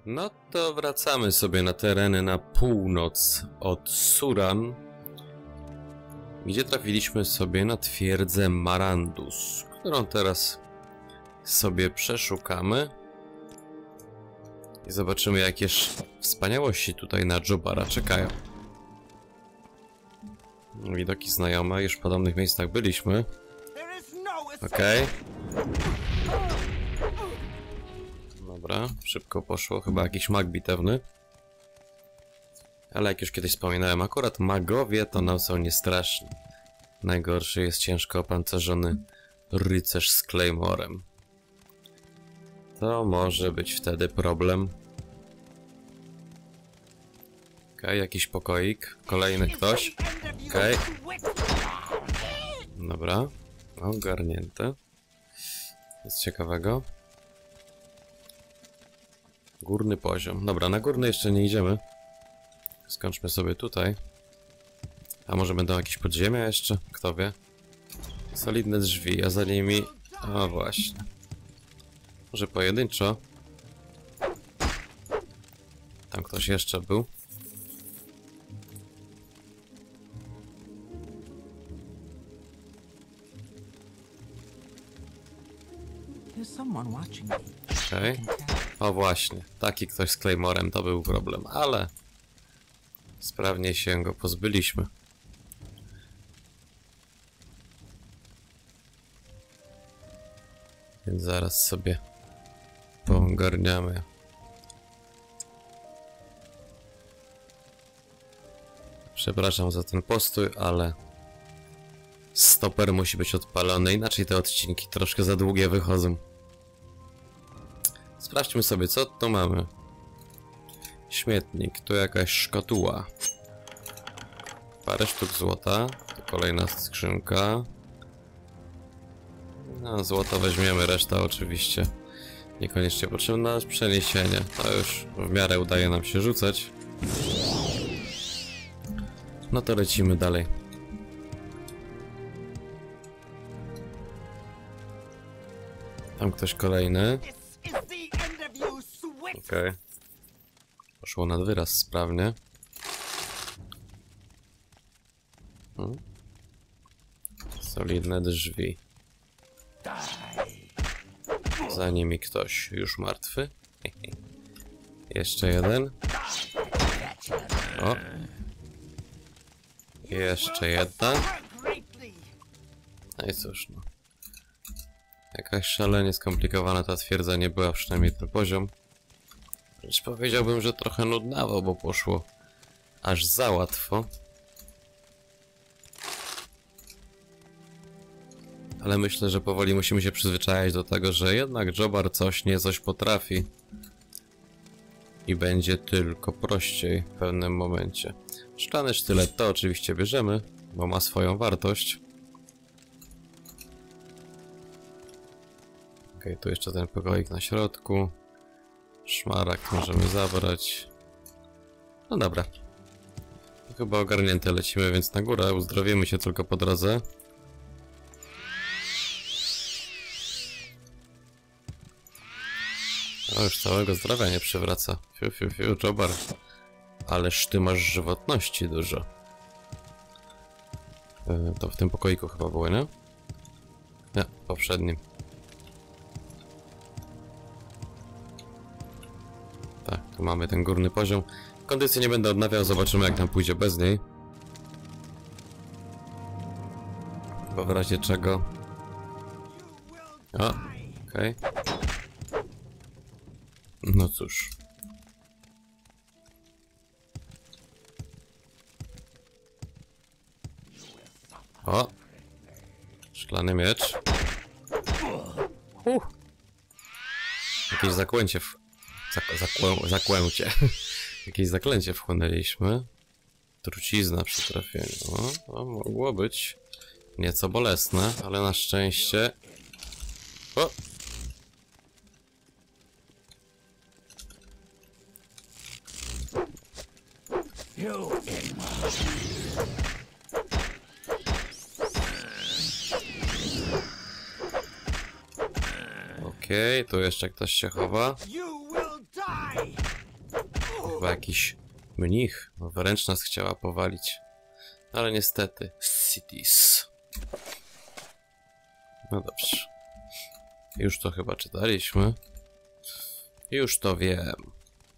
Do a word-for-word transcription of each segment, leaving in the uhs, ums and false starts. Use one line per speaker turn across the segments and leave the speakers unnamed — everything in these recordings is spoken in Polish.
No to wracamy sobie na tereny na północ od Suran, gdzie trafiliśmy sobie na twierdzę Marandus, którą teraz sobie przeszukamy i zobaczymy, jakież wspaniałości tutaj na Jobara czekają. Widoki znajome, już w podobnych miejscach byliśmy. Okej. Dobra, szybko poszło, chyba jakiś mag bitewny. Ale jak już kiedyś wspominałem, akurat magowie to nam są niestraszni. Najgorszy jest ciężko opancerzony rycerz z Claymorem. To może być wtedy problem. Okej, okay, jakiś pokoik. Kolejny ktoś. Okej. Okay. Dobra. Ogarnięte. Nic ciekawego. Górny poziom. Dobra, na górny jeszcze nie idziemy. Skończmy sobie tutaj. A może będą jakieś podziemia jeszcze? Kto wie? Solidne drzwi, a za nimi... O właśnie. Może pojedynczo? Tam ktoś jeszcze był. Okej. Okay. O właśnie, taki ktoś z Claymorem to był problem, ale sprawnie się go pozbyliśmy. Więc zaraz sobie poogarniamy. Przepraszam za ten postój, ale stoper musi być odpalony, inaczej te odcinki troszkę za długie wychodzą. Sprawdźmy sobie, co tu mamy. Śmietnik, tu jakaś szkatuła. Parę sztuk złota. Tu kolejna skrzynka. No, złoto weźmiemy, reszta oczywiście niekoniecznie potrzebna. Przeniesienie. To już w miarę udaje nam się rzucać. No to lecimy dalej. Tam ktoś kolejny. Okej. Okay. Poszło nad wyraz sprawnie. Hmm. Solidne drzwi. Za nimi ktoś już martwy. Jeszcze jeden. O. Jeszcze jedna. No i cóż, no. Jakaś szalenie skomplikowana ta twierdza nie była, przynajmniej ten poziom. Wręcz powiedziałbym, że trochę nudnawo, bo poszło aż za łatwo. Ale myślę, że powoli musimy się przyzwyczajać do tego, że jednak Jobar coś nie coś potrafi. I będzie tylko prościej w pewnym momencie. Szklany sztylet to oczywiście bierzemy, bo ma swoją wartość. Okej, tu jeszcze ten pokoik na środku. Szmaragd możemy zabrać. No dobra. Chyba ogarnięte, lecimy więc na górę. Uzdrowimy się tylko po drodze. O, już całego zdrowia nie przywraca. Fiu, fiu, fiu, Jobar. Ależ ty masz żywotności dużo. Yy, to w tym pokoiku chyba było, nie? Nie, poprzednim. Tak, tu mamy ten górny poziom. Kondycji nie będę odnawiał, zobaczymy jak nam pójdzie bez niej. Bo w razie czego... O, okej. Okay. No cóż. O! Szklany miecz. Uh. Jakieś zaklęcie w... Zak zakłę zaklęcie. Jakieś zaklęcie wchłonęliśmy. Trucizna przy trafieniu. O, to mogło być nieco bolesne, ale na szczęście... O! Okej, okay, tu jeszcze ktoś się chowa. chyba jakiś mnich. No, wręcz nas chciała powalić. Ale niestety, cities. No dobrze. Już to chyba czytaliśmy. Już to wiem.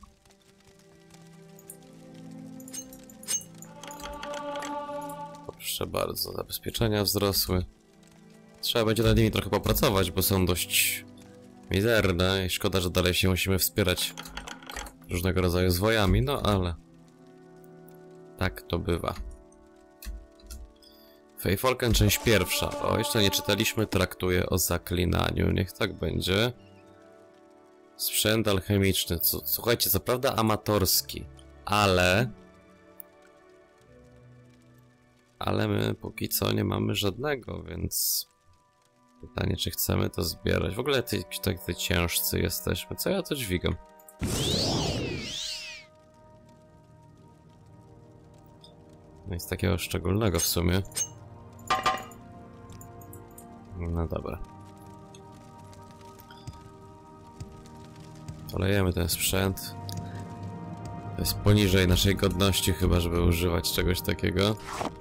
Proszę bardzo, zabezpieczenia wzrosły. Trzeba będzie nad nimi trochę popracować, bo są dość mizerne i szkoda, że dalej się musimy wspierać różnego rodzaju zwojami, no ale tak to bywa. Feyfolken, część pierwsza. O, jeszcze nie czytaliśmy, traktuje o zaklinaniu. Niech tak będzie. Sprzęt alchemiczny. Co, słuchajcie, co prawda amatorski, ale... Ale my póki co nie mamy żadnego, więc... Pytanie, czy chcemy to zbierać. W ogóle ty, tak ty ciężcy jesteśmy. Co ja to dźwigam? Nic takiego szczególnego w sumie. No dobra. Polejemy ten sprzęt. To jest poniżej naszej godności chyba, żeby używać czegoś takiego.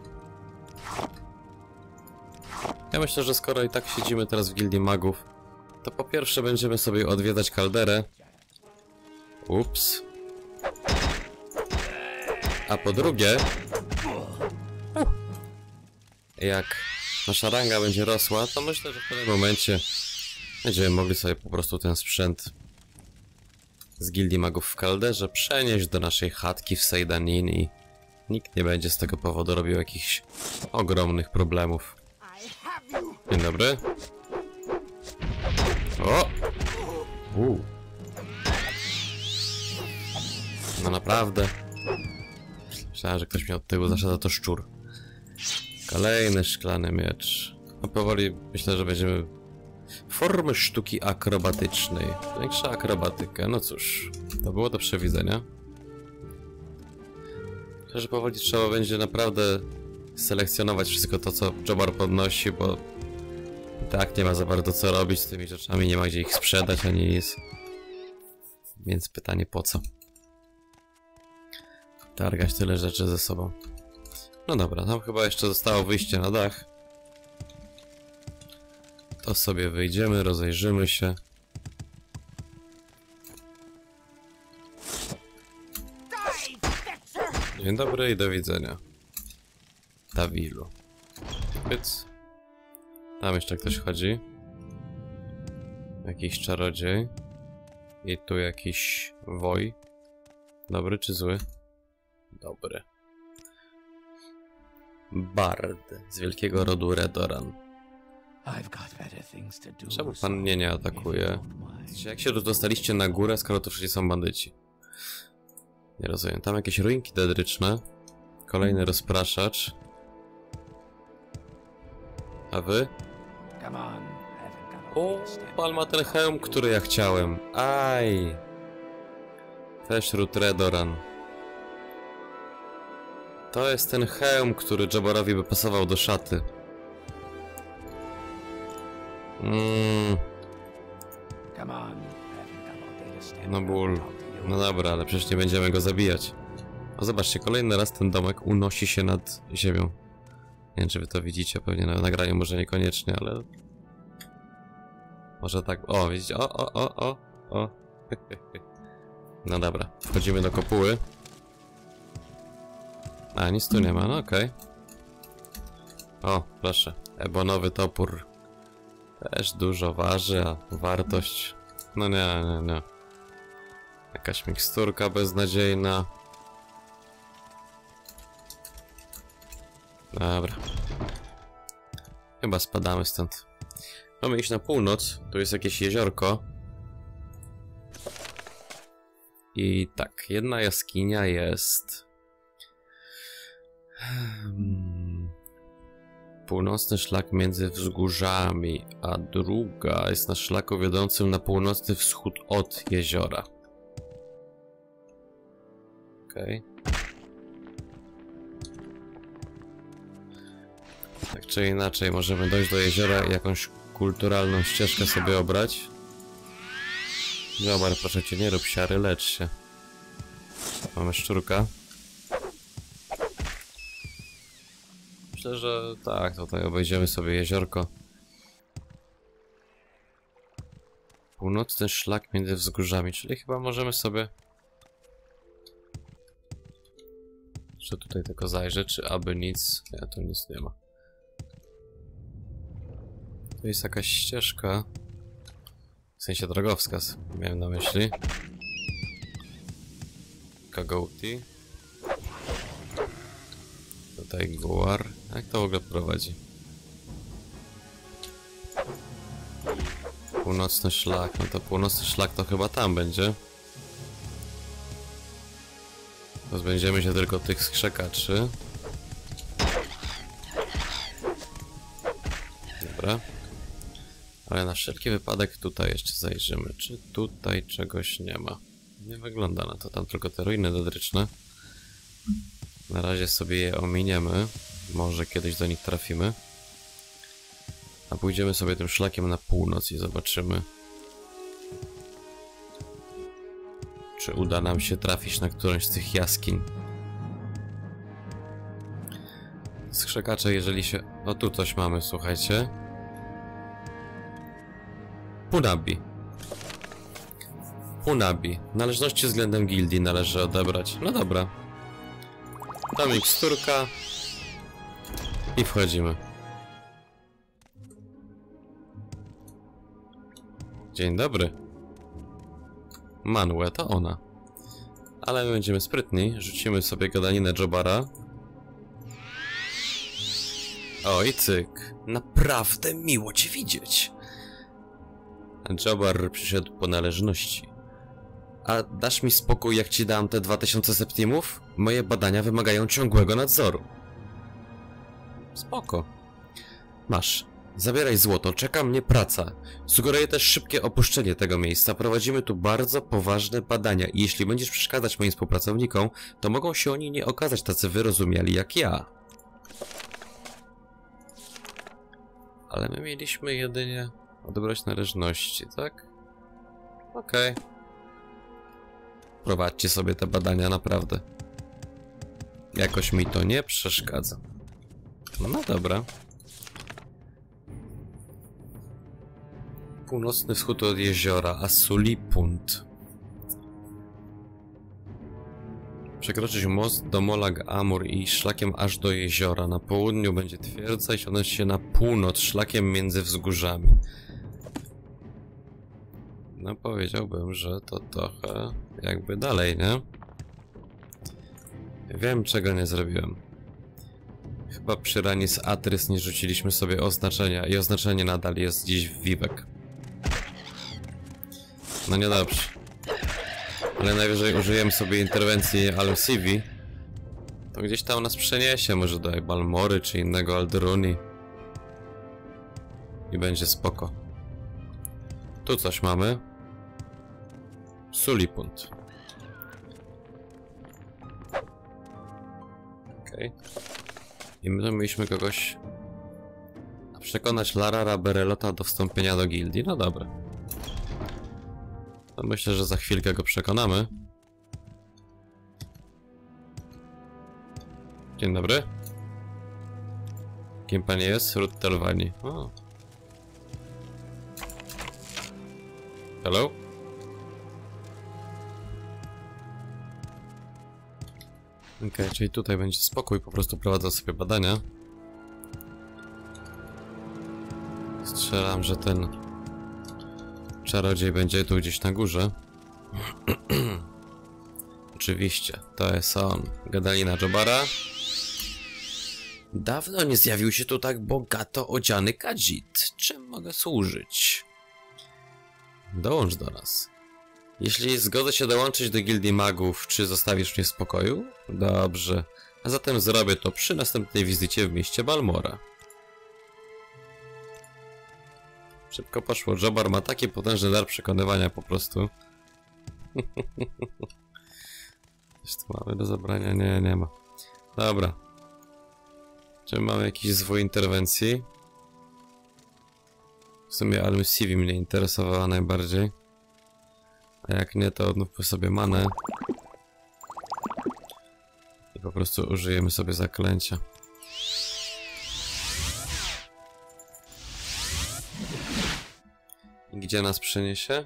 Ja myślę, że skoro i tak siedzimy teraz w Gildii Magów, to po pierwsze będziemy sobie odwiedzać kalderę. Ups. A po drugie... Jak nasza ranga będzie rosła, to myślę, że w pewnym momencie będziemy mogli sobie po prostu ten sprzęt z Gildii Magów w kalderze przenieść do naszej chatki w Seyda-Nin i nikt nie będzie z tego powodu robił jakichś ogromnych problemów. Dzień dobry. O! U. No naprawdę. Myślałem, że ktoś mnie od tyłu zaszedł, to szczur. Kolejny szklany miecz. No powoli myślę, że będziemy... Formy sztuki akrobatycznej. Większa akrobatyka. No cóż, to było do przewidzenia. Myślę, że powoli trzeba będzie naprawdę selekcjonować wszystko to, co Jobbar podnosi, bo tak nie ma za bardzo co robić z tymi rzeczami, nie ma gdzie ich sprzedać, ani nic. Więc pytanie, po co? Targać tyle rzeczy ze sobą. No dobra, tam chyba jeszcze zostało wyjście na dach. To sobie wyjdziemy, rozejrzymy się. Dzień dobry i do widzenia. Tawilu. Pyc. Tam jeszcze ktoś chodzi. Jakiś czarodziej. I tu jakiś woj. Dobry czy zły? Dobry. Bard z wielkiego rodu Redoran. Czemu pan mnie nie atakuje? Jak się dostaliście na górę, skoro to wszędzie są bandyci? Nie rozumiem. Tam jakieś ruinki dedryczne. Kolejny rozpraszacz. A wy? O, pan ma ten hełm, który ja chciałem. Aj. Też ród Redoran. To jest ten hełm, który Jobborowi by pasował do szaty. Mm. No ból. No dobra, ale przecież nie będziemy go zabijać. O, zobaczcie, kolejny raz ten domek unosi się nad ziemią. Nie wiem, czy wy to widzicie, pewnie na nagraniu może niekoniecznie, ale... Może tak... O, widzicie? O, o, o, o, o. No dobra, wchodzimy do kopuły. A, nic tu nie ma, no okej. Okay. O, proszę. Ebonowy topór. Też dużo waży, a wartość... No nie, nie, nie. Jakaś miksturka beznadziejna. Dobra. Chyba spadamy stąd. Mamy iść na północ. Tu jest jakieś jeziorko. I tak, jedna jaskinia jest... Hmm. Północny szlak między wzgórzami, a druga jest na szlaku wiodącym na północny wschód od jeziora. Okej. Okay. Tak czy inaczej, możemy dojść do jeziora i jakąś kulturalną ścieżkę sobie obrać. Jobbar, proszę cię, nie rób siary, lecz się. mamy szczurka. Myślę, że tak, tutaj obejdziemy sobie jeziorko. Północny szlak między wzgórzami, czyli chyba możemy sobie... Jeszcze tutaj tylko zajrzę, czy aby nic... Nie, tu nic nie ma. Tu jest jakaś ścieżka. W sensie drogowskaz, miałem na myśli. Kagouti. Tutaj Guar. Jak to w ogóle prowadzi? Północny szlak. No to północny szlak to chyba tam będzie. Pozbędziemy się tylko tych skrzekaczy. Dobra. Ale na wszelki wypadek tutaj jeszcze zajrzymy. Czy tutaj czegoś nie ma? Nie wygląda na to. Tam tylko te ruiny dodryczne. Na razie sobie je ominiemy. Może kiedyś do nich trafimy. A pójdziemy sobie tym szlakiem na północ i zobaczymy, czy uda nam się trafić na którąś z tych jaskiń. Skrzekacze, jeżeli się... O, tu coś mamy, słuchajcie. Punabi. Punabi. Należności względem gildii należy odebrać. No dobra. To miksturka. I wchodzimy. Dzień dobry. Manue, to ona. Ale my będziemy sprytni. Rzucimy sobie gadaninę Jobara. Oj, cyk. Naprawdę miło cię widzieć. Jobar przyszedł po należności. A dasz mi spokój, jak ci dam te dwa tysiące septimów? Moje badania wymagają ciągłego nadzoru. Spoko. Masz. Zabieraj złoto, czeka mnie praca. Sugeruję też szybkie opuszczenie tego miejsca. Prowadzimy tu bardzo poważne badania i jeśli będziesz przeszkadzać moim współpracownikom, to mogą się oni nie okazać tacy wyrozumiali jak ja. Ale my mieliśmy jedynie odebrać należności, tak? Okej. Okay. Prowadźcie sobie te badania, naprawdę. Jakoś mi to nie przeszkadza. No dobra. Północny wschód od jeziora, Asulipunt. Przekroczyć most do Molag Amur i szlakiem aż do jeziora. Na południu będzie twierdza i ciągnąć się na północ szlakiem między wzgórzami. No powiedziałbym, że to trochę jakby dalej, nie? Wiem, czego nie zrobiłem. Chyba przy ranie z Atrys nie rzuciliśmy sobie oznaczenia i oznaczenie nadal jest gdzieś w Vivek. No niedobrze. Ale najwyżej użyjemy sobie interwencji Alcivi. To gdzieś tam nas przeniesie, może do Balmory czy innego Aldruni. I będzie spoko. Tu coś mamy. Sulipunt. Okej. Okay. I my tu mieliśmy kogoś... przekonać Larara Berelota do wstąpienia do gildii. No dobra. To myślę, że za chwilkę go przekonamy. Dzień dobry. Kim pani jest? Ruth Telvani. O. Hello? Okej, okay, czyli tutaj będzie spokój, po prostu prowadzę sobie badania. Strzelam, że ten czarodziej będzie tu gdzieś na górze. Oczywiście, to jest on. Gadalina Jobara. Dawno nie zjawił się tu tak bogato odziany Khajiit. Czym mogę służyć? Dołącz do nas. Jeśli zgodzę się dołączyć do gildii magów, czy zostawisz mnie w spokoju? Dobrze. A zatem zrobię to przy następnej wizycie w mieście Balmora. Szybko poszło. Jobar ma taki potężny dar przekonywania po prostu. Coś tu mamy do zabrania? Nie, nie ma. Dobra. Czy mamy jakiś zwój interwencji? W sumie Alcivi mnie interesowała najbardziej. A jak nie, to odnówmy sobie manę. Po prostu użyjemy sobie zaklęcia. I gdzie nas przeniesie?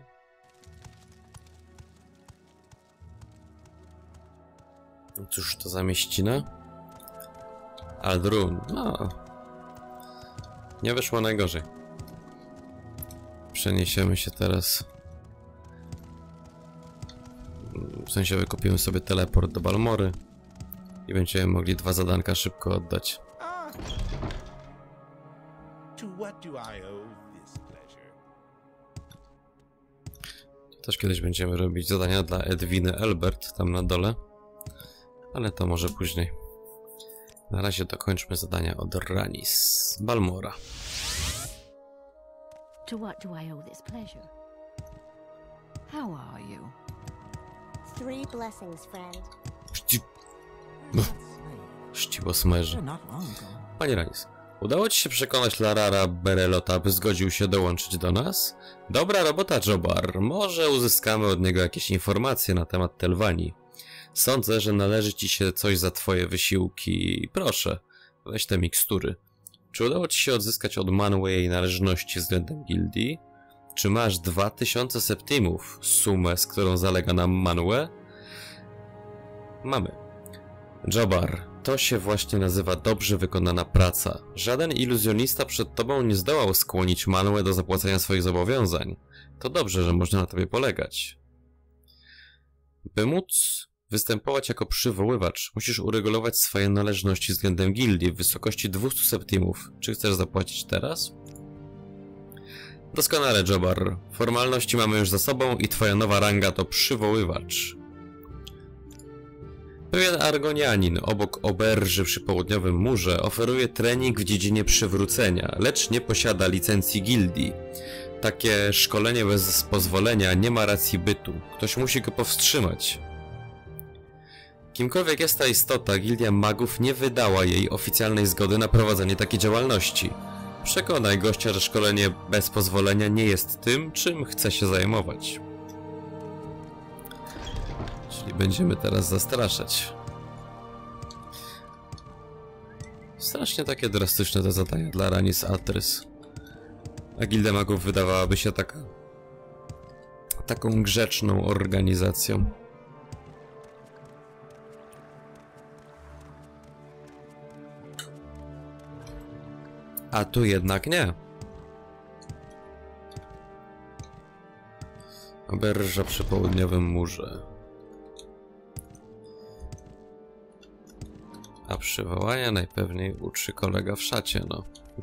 No cóż to za mieścina? Aldrun. No. Nie wyszło najgorzej. Przeniesiemy się teraz. W sensie wykupimy sobie teleport do Balmory i będziemy mogli dwa zadanka szybko oddać. Też kiedyś będziemy robić zadania dla Edwiny Elbert tam na dole, ale to może później. Na razie dokończmy zadania od Rhaenys. Balmora.
To what do I owe this pleasure? How are you?
Three blessings, friend.
Szci... Szciło smerze. Panie Rhaenys, udało ci się przekonać Larara Berelota, by zgodził się dołączyć do nas? Dobra robota, Jobbar. Może uzyskamy od niego jakieś informacje na temat Telwanii. Sądzę, że należy ci się coś za twoje wysiłki. Proszę, weź te mikstury. Czy udało ci się odzyskać od Manwë jej należności względem gildii? Czy masz dwa tysiące septimów, sumę, z którą zalega nam Manwë? Mamy. Jobbar, to się właśnie nazywa dobrze wykonana praca. Żaden iluzjonista przed tobą nie zdołał skłonić Manwë do zapłacenia swoich zobowiązań. To dobrze, że można na tobie polegać. By móc występować jako przywoływacz, musisz uregulować swoje należności względem gildii w wysokości dwieście septimów. Czy chcesz zapłacić teraz? Doskonale, Jobbar. Formalności mamy już za sobą i twoja nowa ranga to przywoływacz. Pewien Argonianin obok oberży przy południowym murze oferuje trening w dziedzinie przywrócenia, lecz nie posiada licencji gildii. Takie szkolenie bez pozwolenia nie ma racji bytu. Ktoś musi go powstrzymać. Kimkolwiek jest ta istota, Gildia Magów nie wydała jej oficjalnej zgody na prowadzenie takiej działalności. Przekonaj gościa, że szkolenie bez pozwolenia nie jest tym, czym chce się zajmować. Czyli będziemy teraz zastraszać. Strasznie takie drastyczne te zadania dla Rhaenys Athrys. A Gildia Magów wydawałaby się taka... taką grzeczną organizacją. A tu jednak nie. Oberża przy południowym murze. A przywołania najpewniej uczy kolega w szacie, no.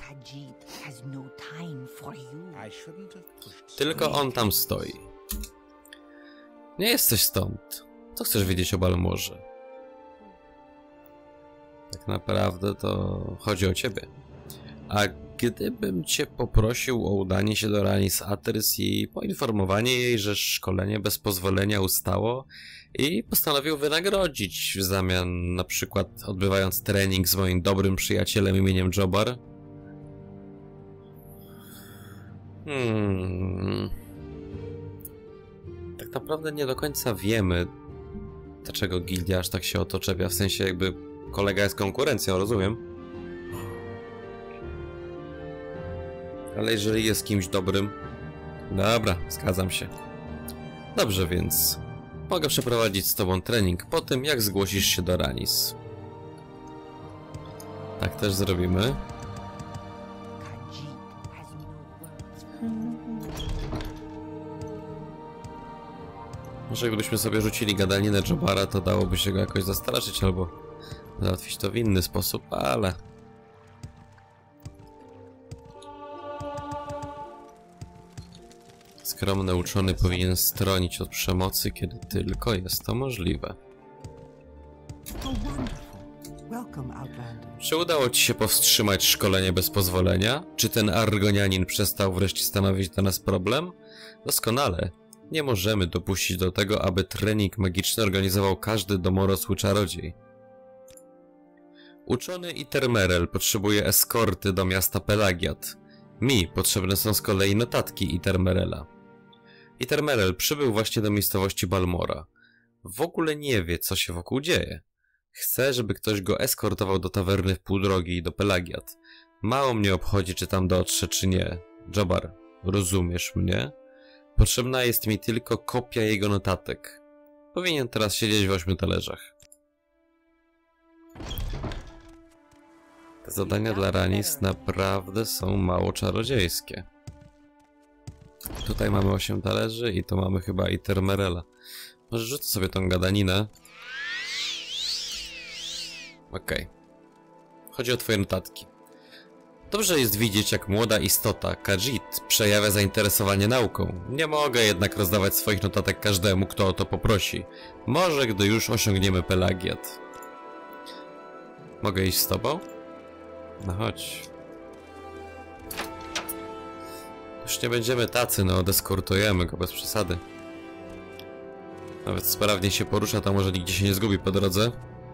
Tylko on tam stoi. Nie jesteś stąd. Co chcesz wiedzieć o Balmorze? Tak naprawdę to chodzi o ciebie. A gdybym cię poprosił o udanie się do Rhaenys Athrys i poinformowanie jej, że szkolenie bez pozwolenia ustało i postanowił wynagrodzić w zamian, na przykład odbywając trening z moim dobrym przyjacielem imieniem Jobbar? Hmm... Tak naprawdę nie do końca wiemy, dlaczego gildia aż tak się o to czepia, w sensie jakby kolega jest konkurencją, rozumiem? Ale jeżeli jest kimś dobrym... Dobra, zgadzam się. Dobrze, więc mogę przeprowadzić z tobą trening po tym, jak zgłosisz się do Rhaenys. Tak też zrobimy. Może gdybyśmy sobie rzucili gadaninę Jobbara, to dałoby się go jakoś zastraszyć albo załatwić to w inny sposób, ale... Skromny uczony powinien stronić od przemocy, kiedy tylko jest to możliwe. Czy udało ci się powstrzymać szkolenie bez pozwolenia? Czy ten Argonianin przestał wreszcie stanowić dla nas problem? Doskonale. Nie możemy dopuścić do tego, aby trening magiczny organizował każdy domorosły czarodziej. Uczony Itermerel potrzebuje eskorty do miasta Pelagiat. Mi potrzebne są z kolei notatki Itermerela. Itermerel przybył właśnie do miejscowości Balmora. W ogóle nie wie, co się wokół dzieje. Chcę, żeby ktoś go eskortował do tawerny w pół drogi i do Pelagiat. Mało mnie obchodzi, czy tam dotrze, czy nie. Jobbar, rozumiesz mnie? Potrzebna jest mi tylko kopia jego notatek. Powinien teraz siedzieć w ośmiu talerzach. Te zadania dla Rannis naprawdę są mało czarodziejskie. Tutaj mamy osiem talerzy i to mamy chyba i Termerela. Może rzucę sobie tą gadaninę. Okej. Okay. Chodzi o twoje notatki. Dobrze jest widzieć, jak młoda istota, Khajiit, przejawia zainteresowanie nauką. Nie mogę jednak rozdawać swoich notatek każdemu, kto o to poprosi. Może, gdy już osiągniemy Pelagiat. Mogę iść z tobą? No chodź. Już nie będziemy tacy, no odeskortujemy go bez przesady. Nawet sprawnie się porusza, to może nigdzie się nie zgubi po drodze.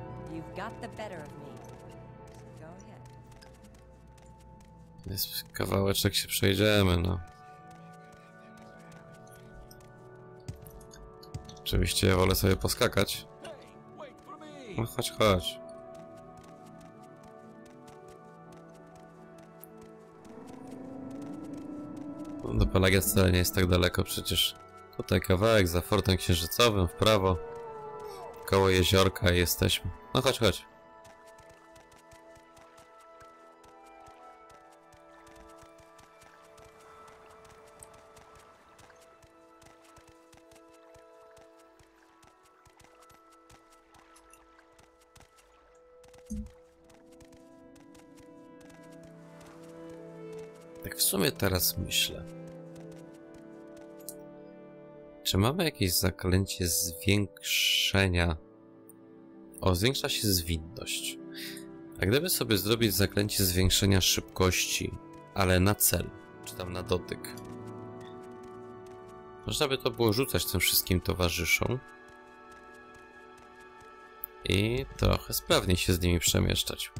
Jest kawałeczek, się przejdziemy, no. Oczywiście ja wolę sobie poskakać. No chodź, chodź. No, do Pelagiat wcale nie jest tak daleko, przecież tutaj kawałek za fortem księżycowym w prawo. Koło jeziorka i jesteśmy. No chodź, chodź. Tak w sumie teraz myślę. Czy mamy jakieś zaklęcie zwiększenia? O, zwiększa się zwinność. A gdyby sobie zrobić zaklęcie zwiększenia szybkości, ale na cel, czy tam na dotyk, można by to było rzucać tym wszystkim towarzyszom i trochę sprawniej się z nimi przemieszczać.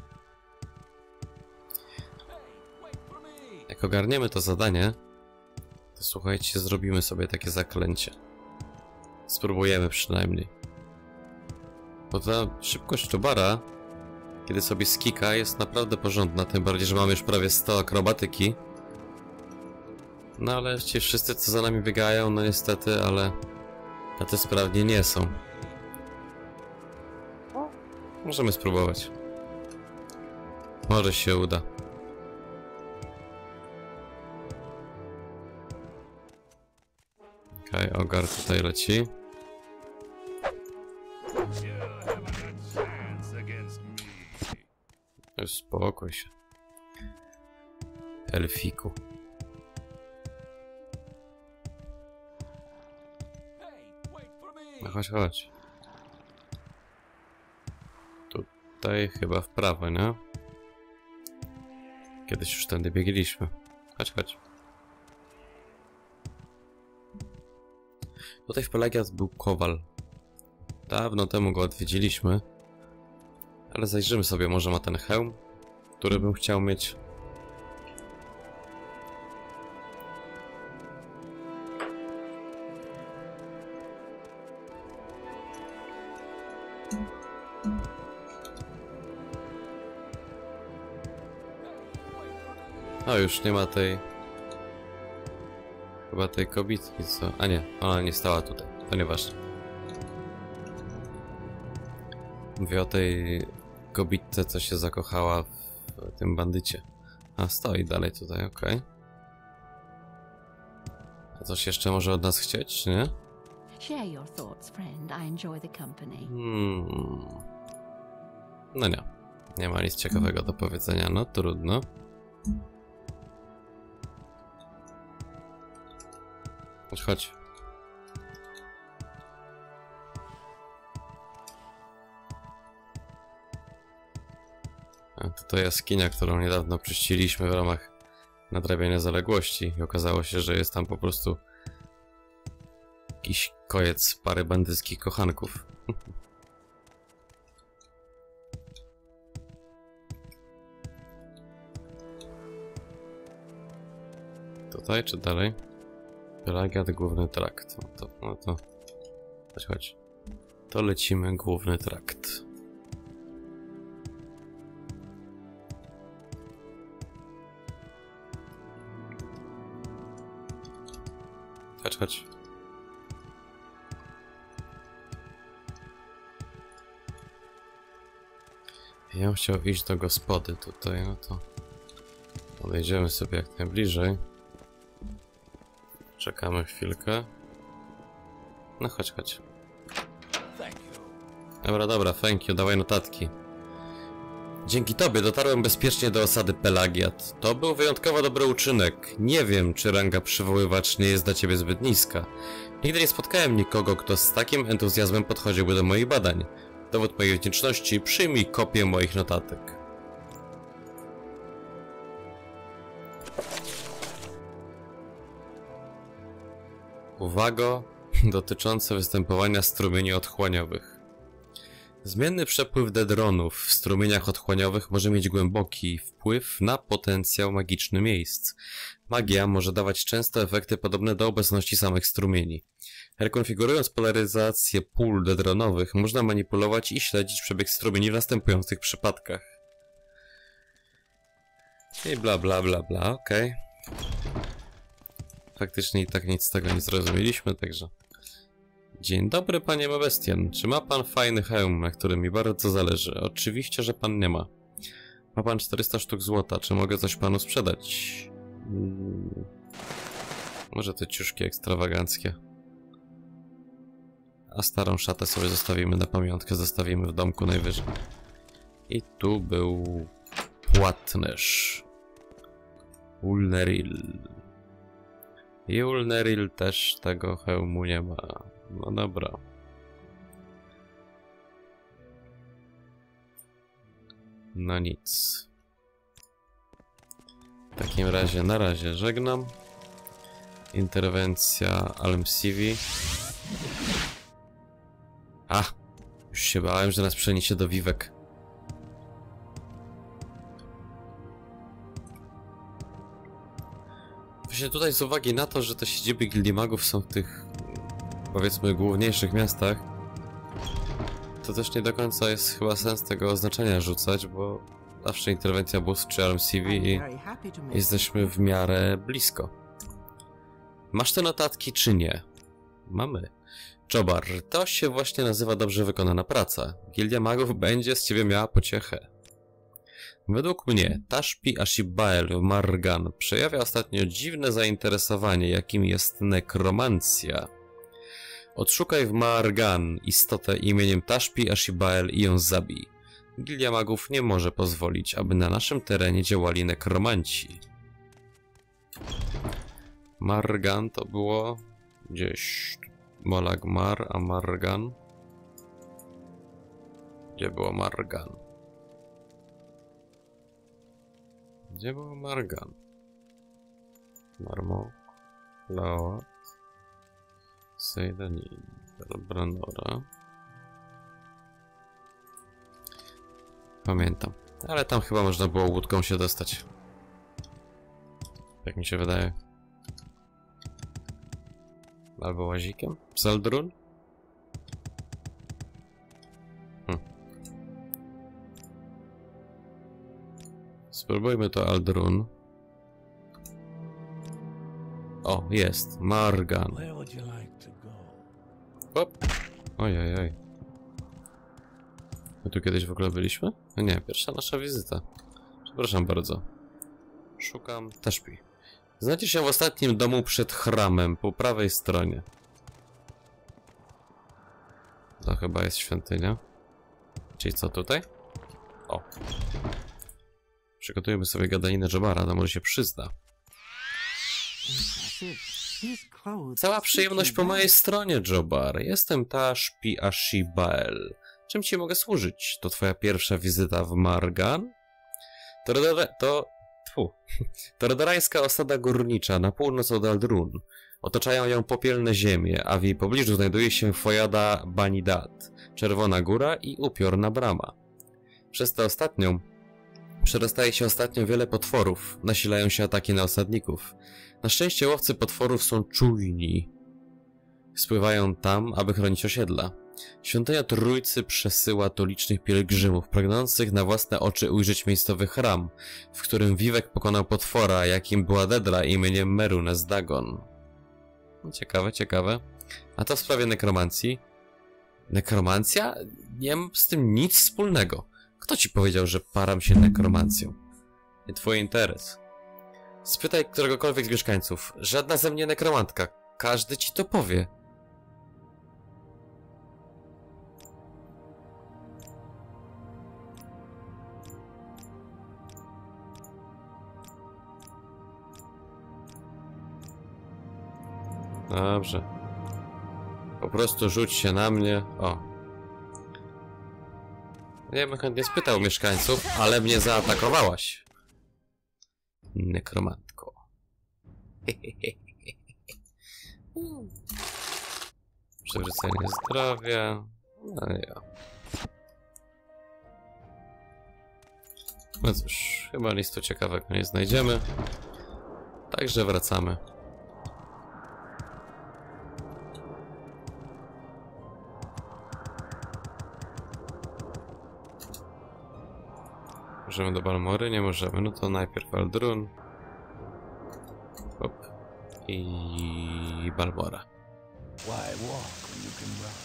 Jak ogarniemy to zadanie, to słuchajcie, zrobimy sobie takie zaklęcie. Spróbujemy przynajmniej. Bo ta szybkość Jobbara, kiedy sobie skika, jest naprawdę porządna, tym bardziej, że mamy już prawie sto akrobatyki. No ale ci wszyscy, co za nami biegają, no niestety, ale tacy sprawni nie są. Możemy spróbować. Może się uda. Okej, okay, Ogar tutaj leci. Uspokój się. Elfiku. No chodź, chodź. Tutaj chyba w prawo, nie? Kiedyś już tędy biegliśmy. Chodź, chodź. Tutaj w Pelagiat był kowal. Dawno temu go odwiedziliśmy. Ale zajrzymy sobie, może ma ten hełm, który bym chciał mieć. O, już nie ma tej... Chyba tej kobitki, co? A nie, ona nie stała tutaj. To nieważne. Mówię o tej kobitce, co się zakochała w tym bandycie. A, stoi dalej tutaj, okej. Okay. A coś jeszcze może od nas chcieć, czy nie?
Share your thoughts, friend. I enjoy the company.
Hmm. No nie. Nie ma nic ciekawego do powiedzenia, no trudno. Chodź, chodź. A to jaskinia, którą niedawno czyściliśmy w ramach nadrabiania zaległości i okazało się, że jest tam po prostu jakiś kojec pary bandyckich kochanków. Tutaj czy dalej? Pelagiat, główny trakt. No to, no to... Chodź, chodź. To lecimy, główny trakt. chodź. Ja bym chciał iść do gospody tutaj, no to podejdziemy sobie jak najbliżej. Czekamy chwilkę. No chodź, chodź. Dobra, dobra, thank you, dawaj notatki. Dzięki tobie dotarłem bezpiecznie do osady Pelagiat. To był wyjątkowo dobry uczynek. Nie wiem, czy ranga przywoływacz nie jest dla ciebie zbyt niska. Nigdy nie spotkałem nikogo, kto z takim entuzjazmem podchodziłby do moich badań. Dowód mojej wdzięczności, przyjmij kopię moich notatek. Uwaga dotyczące występowania strumieni otchłaniowych. Zmienny przepływ dedronów w strumieniach otchłaniowych może mieć głęboki wpływ na potencjał magiczny miejsc. Magia może dawać często efekty podobne do obecności samych strumieni. Rekonfigurując polaryzację pól dedronowych, można manipulować i śledzić przebieg strumieni w następujących przypadkach. I bla bla bla bla, okej. Okay. Faktycznie i tak nic z tego nie zrozumieliśmy, także... Dzień dobry, panie Mebestian. Czy ma pan fajny hełm, na którym mi bardzo zależy? Oczywiście, że pan nie ma. Ma pan czterysta sztuk złota. Czy mogę coś panu sprzedać? Hmm. Może te ciuszki ekstrawaganckie. A starą szatę sobie zostawimy na pamiątkę, zostawimy w domku najwyżej. I tu był płatnerz. Ulneril. I Ulneril też tego hełmu nie ma. No dobra. No nic. W takim razie na razie żegnam. Interwencja Almsivi. A! Już się bałem, że nas przeniesie do Vivek. Właśnie tutaj z uwagi na to, że te siedziby Gildii Magów są w tych, powiedzmy, główniejszych miastach, to też nie do końca jest chyba sens tego oznaczenia rzucać, bo zawsze interwencja Bus czy Almsivi i jesteśmy w miarę blisko. Masz te notatki czy nie? Mamy. Jobar, to się właśnie nazywa dobrze wykonana praca. Gildia Magów będzie z ciebie miała pociechę. Według mnie Tashpi Ashibael w Margan przejawia ostatnio dziwne zainteresowanie, jakim jest nekromancja. Odszukaj w Margan istotę imieniem Tashpi Ashibael i ją zabij. Gildia Magów nie może pozwolić, aby na naszym terenie działali nekromanci. Margan to było gdzieś... Molagmar, a Margan? Gdzie było Margan? Gdzie był Margan? Marmok, Laot, Seydanin, Belbranora. Pamiętam. Ale tam chyba można było łódką się dostać. Tak mi się wydaje. Albo łazikiem? Zaldrun? Hm. Spróbujmy to Aldrun. O, jest. Margan. Hop. Ojej, oj. My tu kiedyś w ogóle byliśmy? No nie, pierwsza nasza wizyta. Przepraszam bardzo. Szukam Tashpi. Znajdzie się w ostatnim domu przed chramem, po prawej stronie. To chyba jest świątynia. Czyli co tutaj? O. Przygotujemy sobie gadaninę Jobara, to może się przyzna. Cała przyjemność po mojej stronie, Jobar. Jestem Tashpi Ashibael. Czym ci mogę służyć? To twoja pierwsza wizyta w Margan? To... to... Tfu. To redorańska osada górnicza na północ od Aldrun. Otaczają ją popielne ziemie, a w jej pobliżu znajduje się Fojada Banidat, Czerwona Góra i Upiorna Brama. Przez tę ostatnią przerastaje się ostatnio wiele potworów, nasilają się ataki na osadników. Na szczęście łowcy potworów są czujni. Spływają tam, aby chronić osiedla. Świątynia Trójcy przesyła tu licznych pielgrzymów, pragnących na własne oczy ujrzeć miejscowy chram, w którym Vivek pokonał potwora, jakim była Dedra imieniem Merunes Dagon. Ciekawe, ciekawe. A to w sprawie nekromancji. Nekromancja? Nie mam z tym nic wspólnego. Kto ci powiedział, że param się nekromancją? Nie twój interes. Spytaj któregokolwiek z mieszkańców. Żadna ze mnie nekromantka. Każdy ci to powie. Dobrze. Po prostu rzuć się na mnie. O. Ja bym chętnie spytał mieszkańców, ale mnie zaatakowałaś. Nekromantko. Przywrócenie zdrowia. No ja. No cóż, chyba nic tu ciekawego nie znajdziemy. Także wracamy. Możemy do Balmory? Nie możemy. No to najpierw Aldrun. Hop. I Balmora.
Why walk when you can run?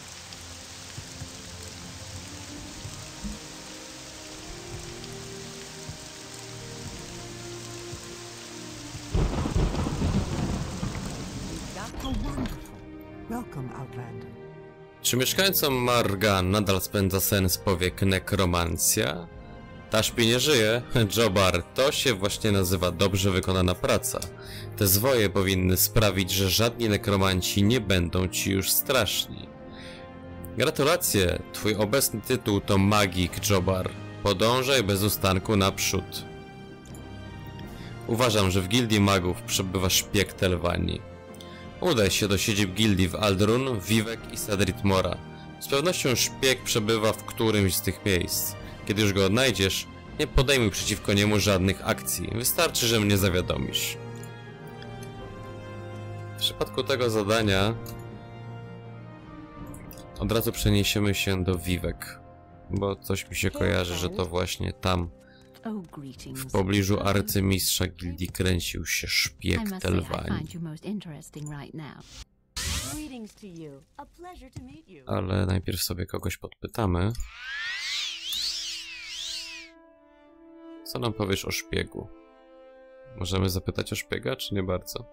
How wonderful. Welcome, Outlander.
Czy mieszkańcom Margan nadal spędza sens powiek nekromancja? Taszpi nie żyje, Jobar, to się właśnie nazywa dobrze wykonana praca. Te zwoje powinny sprawić, że żadni nekromanci nie będą ci już straszni. Gratulacje, twój obecny tytuł to magik, Jobar. Podążaj bez ustanku naprzód. Uważam, że w gildii magów przebywa szpieg Telvanii. Udaj się do siedzib gildii w Aldrun, Vivec i Sadrith Mora. Z pewnością szpieg przebywa w którymś z tych miejsc. Kiedy już go odnajdziesz, nie podejmuj przeciwko niemu żadnych akcji. Wystarczy, że mnie zawiadomisz. W przypadku tego zadania od razu przeniesiemy się do Vivec, bo coś mi się kojarzy, że to właśnie tam, w pobliżu arcymistrza gildii, kręcił się szpieg Telvanii. Ale najpierw sobie kogoś podpytamy. Co nam powiesz o szpiegu? Możemy zapytać o szpiega, czy nie bardzo?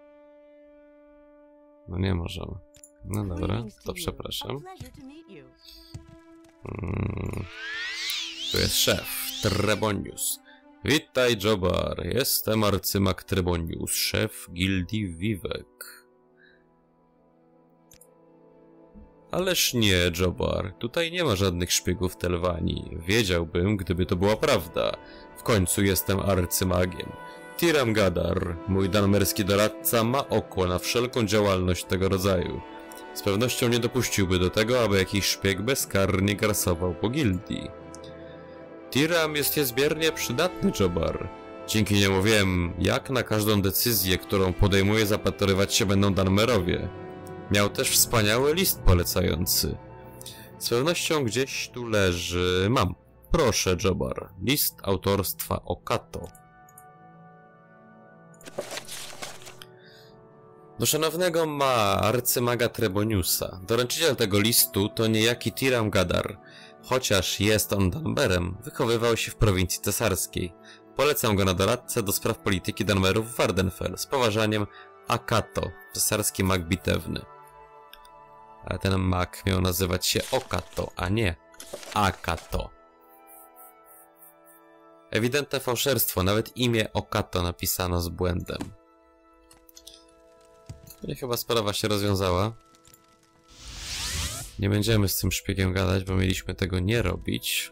No nie możemy. No dobra, to przepraszam. Hmm. Tu jest szef, Trebonius. Witaj, Jobar. Jestem arcymag Trebonius, szef gildii Vivec. Ależ nie, Jobar. Tutaj nie ma żadnych szpiegów Telvanii. Wiedziałbym, gdyby to była prawda. W końcu jestem arcymagiem. Tiram Gadar, mój danmerski doradca, ma oko na wszelką działalność tego rodzaju. Z pewnością nie dopuściłby do tego, aby jakiś szpieg bezkarnie grasował po gildii. Tiram jest niezmiernie przydatny, Jobar. Dzięki niemu wiem, jak na każdą decyzję, którą podejmuje, zapatrywać się będą Danmerowie. Miał też wspaniały list polecający. Z pewnością gdzieś tu leży... Mam. Proszę, Jobar. List autorstwa Okato. Do szanownego ma arcymaga Treboniusa. Doręczyciel tego listu to niejaki Tiram Gadar. Chociaż jest on Danmerem, wychowywał się w prowincji cesarskiej. Polecam go na doradcę do spraw polityki Danmerów w Vvardenfell. Z poważaniem, Akato, cesarski mag bitewny. Ale ten mag miał nazywać się Okato, a nie Akato. Ewidentne fałszerstwo, nawet imię Okato napisano z błędem. I chyba sprawa się rozwiązała. Nie będziemy z tym szpiegiem gadać, bo mieliśmy tego nie robić.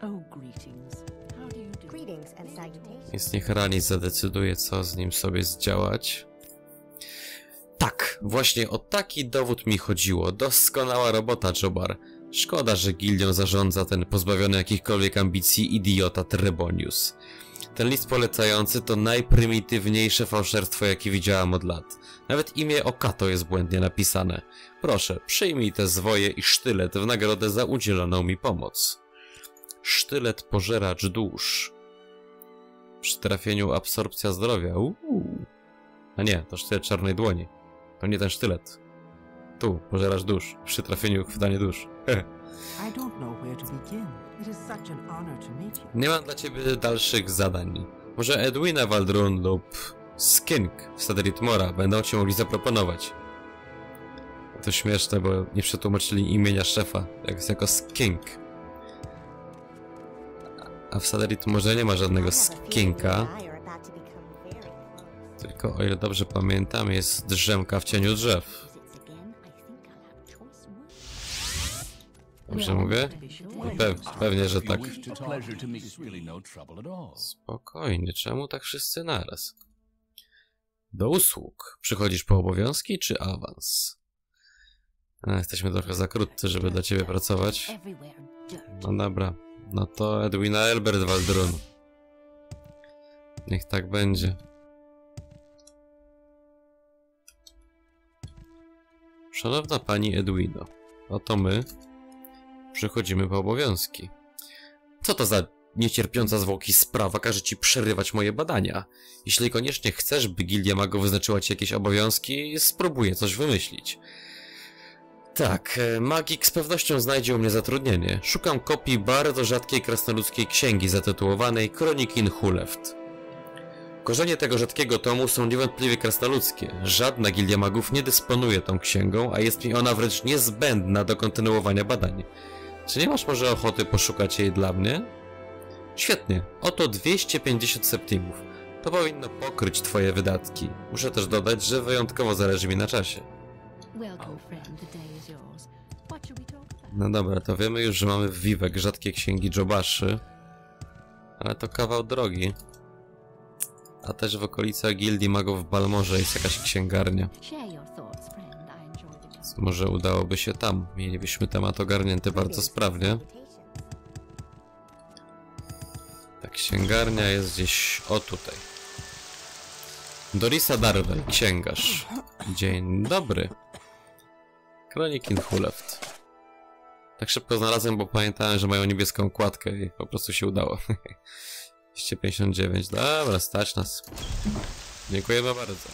Więc niech Ranis zadecyduje, co z nim sobie zdziałać. Tak, właśnie o taki dowód mi chodziło. Doskonała robota, Jobar. Szkoda, że gildią zarządza ten pozbawiony jakichkolwiek ambicji idiota Trebonius. Ten list polecający to najprymitywniejsze fałszerstwo, jakie widziałam od lat. Nawet imię Okato jest błędnie napisane. Proszę, przyjmij te zwoje i sztylet w nagrodę za udzieloną mi pomoc. Sztylet pożeracz dusz. Przy trafieniu absorpcja zdrowia. Uuu. A nie, to sztylet czarnej dłoni. To nie ten sztylet. Tu, pożerasz dusz. Przy trafieniu chwytanie dusz.
I don't know where to begin. It is such an honor to meet you.
Nie mam dla ciebie dalszych zadań. Może Edwina Waldron lub Skink w Sederit Mora będą ci mogli zaproponować. To śmieszne, bo nie przetłumaczyli imienia szefa, jak jest jako Skink. A w Sederit Morze nie ma żadnego Skinka. Tylko, o ile dobrze pamiętam, jest drzemka w cieniu drzew. Dobrze mówię? Pew pewnie, że tak. Spokojnie, czemu tak wszyscy naraz? Do usług. Przychodzisz po obowiązki czy awans? A, jesteśmy trochę za krótcy, żeby dla ciebie pracować. No dobra. No to Edwina Elbert Waldron. Niech tak będzie. Szanowna pani Edwino, oto my przychodzimy po obowiązki. Co to za niecierpiąca zwłoki sprawa każe ci przerywać moje badania? Jeśli koniecznie chcesz, by Gildia Magów wyznaczyła ci jakieś obowiązki, spróbuję coś wymyślić. Tak, magik z pewnością znajdzie u mnie zatrudnienie. Szukam kopii bardzo rzadkiej krasnoludzkiej księgi zatytułowanej Kronikin Huleft. Korzenie tego rzadkiego tomu są niewątpliwie krasnoludzkie. Żadna Gildia Magów nie dysponuje tą księgą, a jest mi ona wręcz niezbędna do kontynuowania badań. Czy nie masz może ochoty poszukać jej dla mnie? Świetnie, oto dwieście pięćdziesiąt septimów. To powinno pokryć twoje wydatki. Muszę też dodać, że wyjątkowo zależy mi na czasie. No dobra, to wiemy już, że mamy w Vivec rzadkie księgi Jobaszy. Ale to kawał drogi. A też w okolicach Gildii Magów w Balmorze jest jakaś księgarnia. Może udałoby się tam. Mielibyśmy temat ogarnięty bardzo sprawnie. Ta księgarnia jest gdzieś o tutaj. Dorisa Darwell, księgarz. Dzień dobry. Kronikin Huleft. Tak szybko znalazłem, bo pamiętałem, że mają niebieską kładkę i po prostu się udało. dwieście pięćdziesiąt dziewięć. Dobra, stać nas. Dziękujemy bardzo.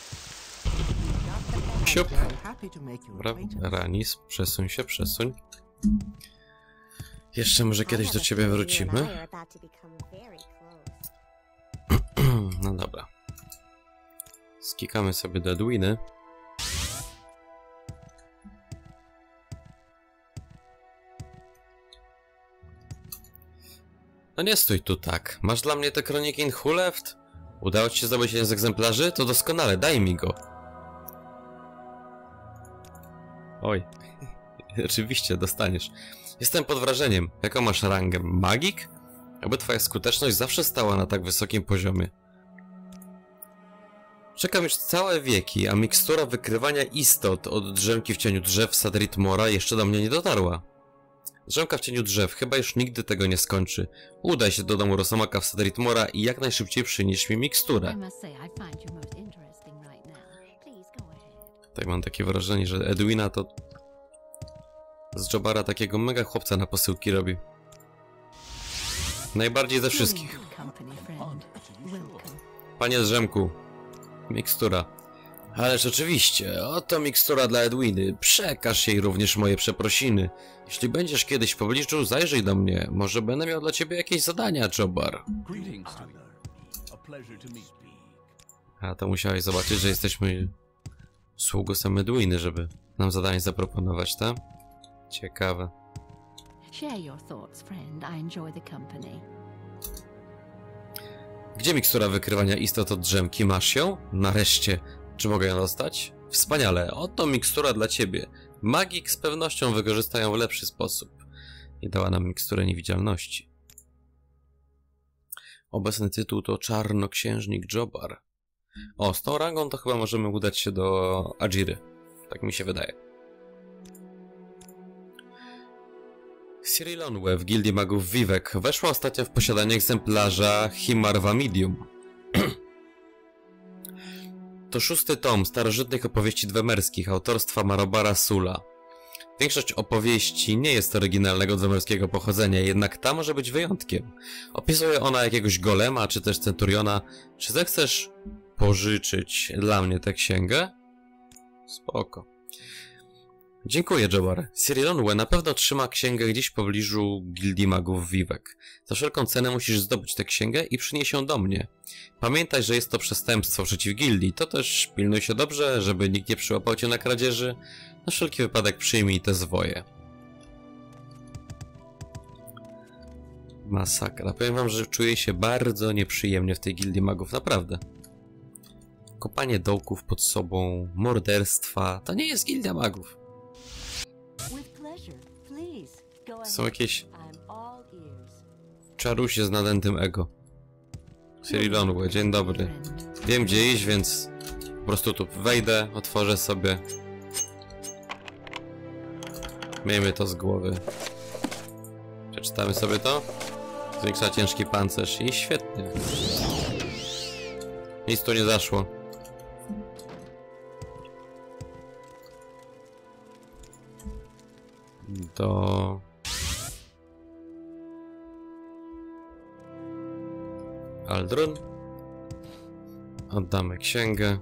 Siup. Dobra, Ranis, przesuń się, przesuń. Jeszcze może kiedyś do ciebie wrócimy. No dobra. Skikamy sobie do Edwiny. No nie stój tu tak. Masz dla mnie te Kronikin Huleft? Udało ci się zdobyć jeden z egzemplarzy? To doskonale, daj mi go. Oj. Oczywiście, dostaniesz. Jestem pod wrażeniem. Jaką masz rangę? Magik? Aby twoja skuteczność zawsze stała na tak wysokim poziomie. Czekam już całe wieki, a mikstura wykrywania istot od drzemki w cieniu drzew Sederit Mora jeszcze do mnie nie dotarła. Drzemka w cieniu drzew chyba już nigdy tego nie skończy. Udaj się do domu Rosamaka w Sederit Mora i jak najszybciej przynieś mi miksturę. Tak, mam takie wrażenie, że Edwina to z Jobara takiego mega chłopca na posyłki robi. Najbardziej ze wszystkich. Panie Drzemku, mikstura. Ależ oczywiście, oto mikstura dla Edwiny. Przekaż jej również moje przeprosiny. Jeśli będziesz kiedyś w pobliżu, zajrzyj do mnie. Może będę miał dla ciebie jakieś zadania, Jobar. A to musiałeś zobaczyć, że jesteśmy sługusem Edwiny, żeby nam zadanie zaproponować, tak? Ciekawe. Gdzie mikstura wykrywania istot od drzemki? Masz ją? Nareszcie. Czy mogę ją dostać? Wspaniale. Oto mikstura dla ciebie. Magik z pewnością wykorzysta ją w lepszy sposób. I dała nam miksturę niewidzialności. Obecny tytuł to Czarnoksiężnik Jobar. O, z tą rangą to chyba możemy udać się do Ajiry. Tak mi się wydaje. Cyril Onwe w Gildii Magów Vivec weszła ostatnio w posiadanie egzemplarza Himarva Medium. To szósty tom starożytnych opowieści dwemerskich autorstwa Marobara Sula. Większość opowieści nie jest oryginalnego dwemerskiego pochodzenia, jednak ta może być wyjątkiem. Opisuje ona jakiegoś golema, czy też centuriona. Czy zechcesz pożyczyć dla mnie tę księgę? Spoko. Dziękuję, Jobbar. Cyril Onwe na pewno trzyma księgę gdzieś w pobliżu Gildii Magów Vivek. Za wszelką cenę musisz zdobyć tę księgę i przynieść ją do mnie. Pamiętaj, że jest to przestępstwo przeciw gildii. To też pilnuj się dobrze, żeby nikt nie przyłapał cię na kradzieży. Na wszelki wypadek przyjmij te zwoje. Masakra. Powiem wam, że czuję się bardzo nieprzyjemnie w tej Gildii Magów. Naprawdę. Kopanie dołków pod sobą, morderstwa. To nie jest Gildia Magów.
With pleasure. Please, go
Są
ahead.
jakieś
I'm all ears.
czarusie z nadętym ego. Cyril Onwe, dzień dobry. Wiem, gdzie iść, więc po prostu tu wejdę, otworzę sobie. Miejmy to z głowy. Przeczytamy sobie to. Zwiększa ciężki pancerz i świetnie. Nic tu nie zaszło. Do... Aldrun. Oddamy księgę.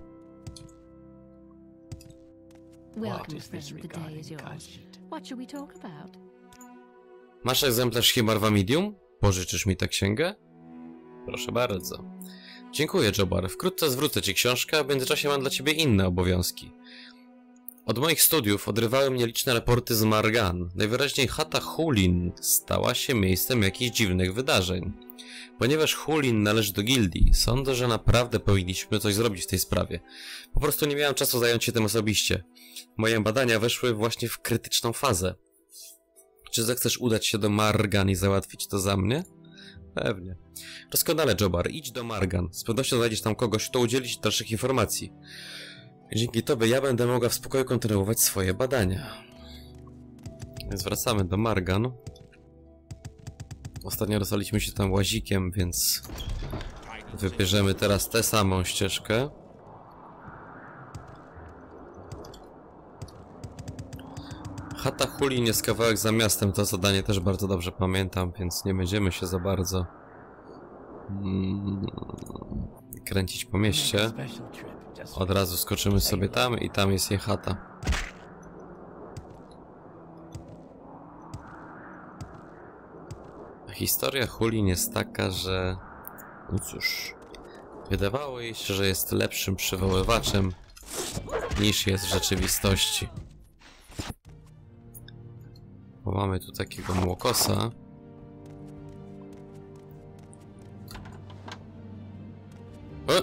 Welcome,
is this
friend. The day
regarding
is yours.
Khajiit?
What shall we talk about?
Masz egzemplarz Himarva Medium? Pożyczysz mi tę księgę? Proszę bardzo. Dziękuję, Jobbar. Wkrótce zwrócę ci książkę, a w międzyczasie mam dla ciebie inne obowiązki. Od moich studiów odrywały mnie liczne raporty z Margan. Najwyraźniej chata Hulin stała się miejscem jakichś dziwnych wydarzeń. Ponieważ Hulin należy do gildii, sądzę, że naprawdę powinniśmy coś zrobić w tej sprawie. Po prostu nie miałem czasu zająć się tym osobiście. Moje badania weszły właśnie w krytyczną fazę. Czy zechcesz udać się do Margan i załatwić to za mnie? Pewnie. Doskonale, Jobbar. Idź do Margan. Z pewnością znajdziesz tam kogoś, kto udzieli ci dalszych informacji. Dzięki tobie ja będę mogła w spokoju kontynuować swoje badania. Więc wracamy do Margan. Ostatnio dostaliśmy się tam łazikiem, więc wybierzemy teraz tę samą ścieżkę. Chata Hulin jest kawałek za miastem, to zadanie też bardzo dobrze pamiętam, więc nie będziemy się za bardzo mm, kręcić po mieście. Od razu skoczymy sobie tam i tam jest jej chata. Historia Hulin jest taka, że... No cóż... Wydawało jej się, że jest lepszym przywoływaczem niż jest w rzeczywistości. Bo mamy tu takiego młokosa. O!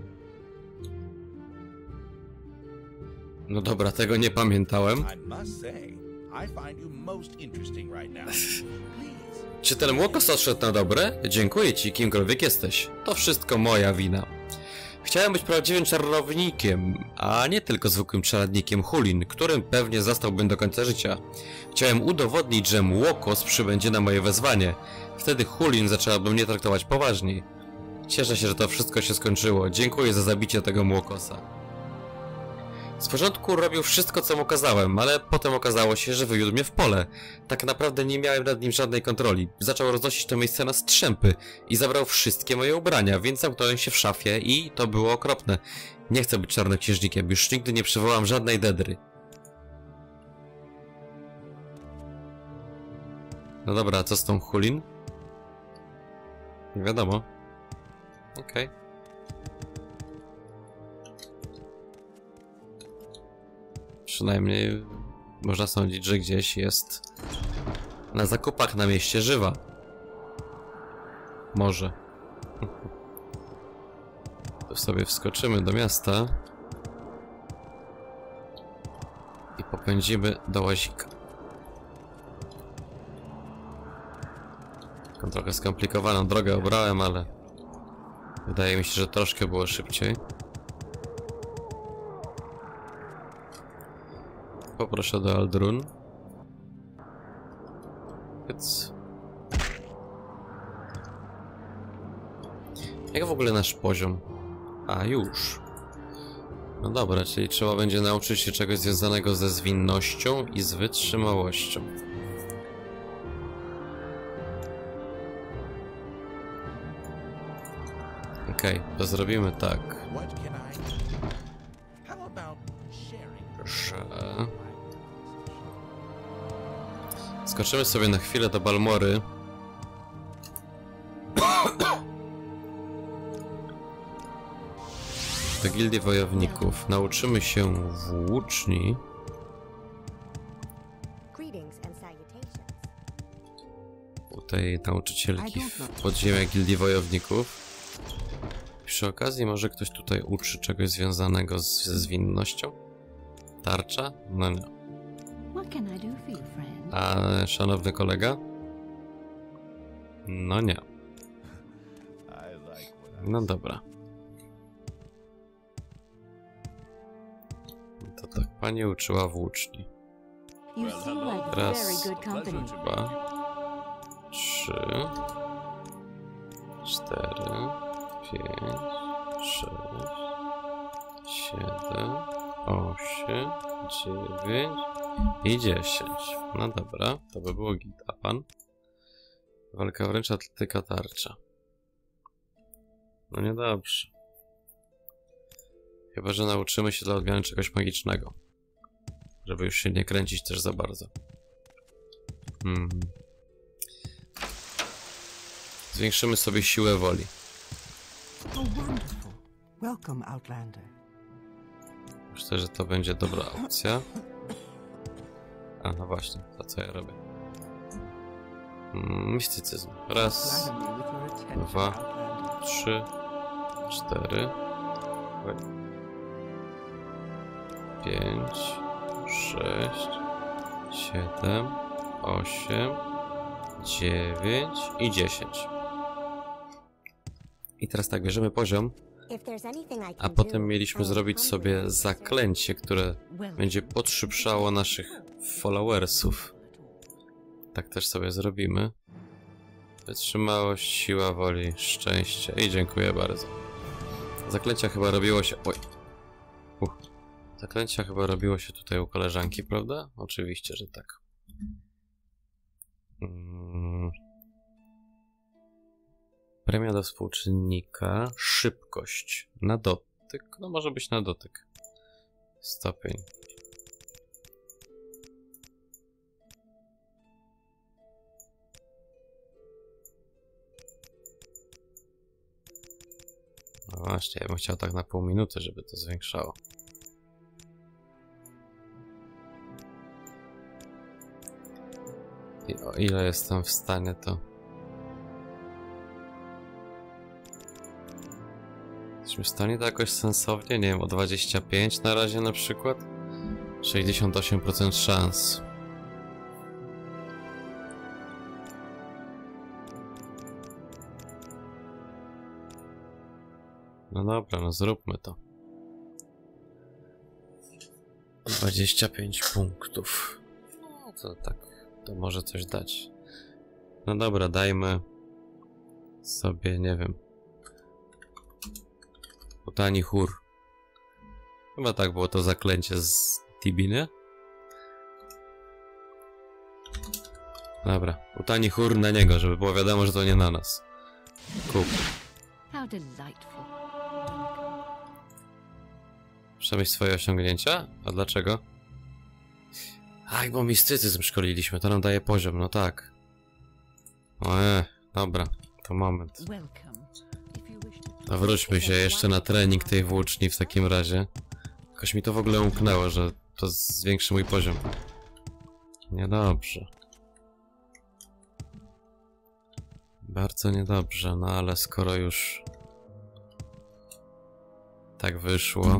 No dobra, tego nie pamiętałem.
I must say, I find you most interesting right now. Please.
Czy ten młokos odszedł na dobre? Dziękuję ci, kimkolwiek jesteś. To wszystko moja wina. Chciałem być prawdziwym czarownikiem, a nie tylko zwykłym czeladnikiem Hulin, którym pewnie zostałbym do końca życia. Chciałem udowodnić, że młokos przybędzie na moje wezwanie. Wtedy Hulin zaczęłaby mnie traktować poważniej. Cieszę się, że to wszystko się skończyło. Dziękuję za zabicie tego młokosa. Z początku robił wszystko, co mu kazałem, ale potem okazało się, że wywiódł mnie w pole. Tak naprawdę nie miałem nad nim żadnej kontroli. Zaczął roznosić to miejsce na strzępy i zabrał wszystkie moje ubrania, więc zamknąłem się w szafie i to było okropne. Nie chcę być czarnoksiężnikiem, już nigdy nie przywołam żadnej dedry. No dobra, a co z tą Hulin? Nie wiadomo. Okej. Okay. Przynajmniej można sądzić, że gdzieś jest na zakupach na mieście żywa. Może. To sobie wskoczymy do miasta i popędzimy do łazika. Taką trochę skomplikowaną drogę obrałem, ale wydaje mi się, że troszkę było szybciej. Poproszę do Aldrun. Więc... Jak w ogóle nasz poziom? A już. No dobra, czyli trzeba będzie nauczyć się czegoś związanego ze zwinnością i z wytrzymałością. Okej, okay, to zrobimy tak.
What can I? How about sharing?
Skoczymy sobie na chwilę do Balmory. Do Gildii Wojowników. Nauczymy się włóczni. U tej nauczycielki w podziemiach Gildii Wojowników. Przy okazji może ktoś tutaj uczy czegoś związanego z, ze zwinnością? Tarcza? No nie. A szanowny kolega? No nie. No dobra. To tak pani uczyła włóczni. Raz, dwa, trzy, cztery, pięć, sześć, siedem, osiem, dziewięć i dziesięć. No dobra, to by było git. A pan? Walka wręcz, atletyka, tarcza. No niedobrze. Chyba że nauczymy się dla odmiany czegoś magicznego. Żeby już się nie kręcić też za bardzo. Hmm. Zwiększymy sobie siłę woli.
Welcome, Outlander.
Myślę, że to będzie dobra opcja. A no właśnie, to co ja robię. Hmm, mistycyzm. Raz, dwa, trzy, cztery, pięć, sześć, siedem, osiem, dziewięć i dziesięć. I teraz tak, bierzemy poziom, a potem mieliśmy zrobić sobie zaklęcie, które będzie podszyprzało naszych followersów. Tak też sobie zrobimy. Wytrzymałość, siła woli, szczęście i dziękuję bardzo. Zaklęcia chyba robiło się... Oj. Uch. Zaklęcia chyba robiło się tutaj u koleżanki, prawda? Oczywiście, że tak. Hmm. Premia do współczynnika. Szybkość. Na dotyk. No może być na dotyk. Stopień. No właśnie, ja bym chciał tak na pół minuty, żeby to zwiększało. I o ile jestem w stanie, to... Jesteśmy w stanie to jakoś sensownie? Nie wiem, o dwadzieścia pięć na razie na przykład? sześćdziesiąt osiem procent szans. No dobra, no zróbmy to. dwadzieścia pięć punktów. No to tak, to może coś dać. No dobra, dajmy sobie, nie wiem, Utani chór. Chyba tak było to zaklęcie z Tibi, nie? Dobra, Utani chór na niego, żeby było wiadomo, że to nie na nas. Kup.
How delightful.
Przemyśl swoje osiągnięcia? A dlaczego? Ach, bo mistycyzm szkoliliśmy, to nam daje poziom, no tak. Ojej, dobra, to moment. To wróćmy się jeszcze na trening tej włóczni w takim razie. Jakoś mi to w ogóle umknęło, że to zwiększy mój poziom. Niedobrze. Bardzo niedobrze, no ale skoro już tak wyszło.